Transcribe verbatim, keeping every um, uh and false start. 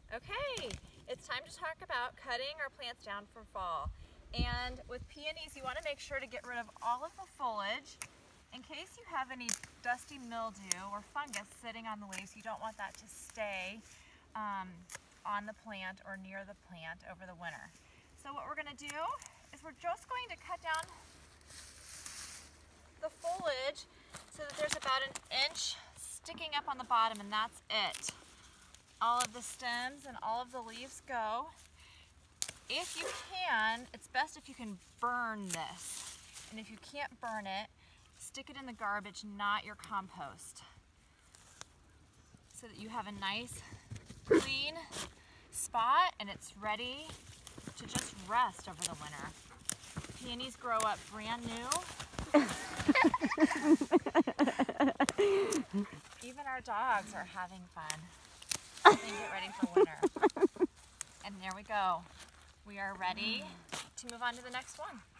Okay, it's time to talk about cutting our plants down for fall. And with peonies, you want to make sure to get rid of all of the foliage. In case you have any dusty mildew or fungus sitting on the leaves, you don't want that to stay um, on the plant or near the plant over the winter. So what we're going to do is we're just going to cut down the foliage so that there's about an inch sticking up on the bottom, and that's it. All of the stems and all of the leaves go. If you can, it's best if you can burn this. And if you can't burn it, stick it in the garbage, not your compost, so that you have a nice, clean spot and it's ready to just rest over the winter. Peonies grow up brand new. Even our dogs are having fun. And get ready for winter. And there we go. We are ready to move on to the next one.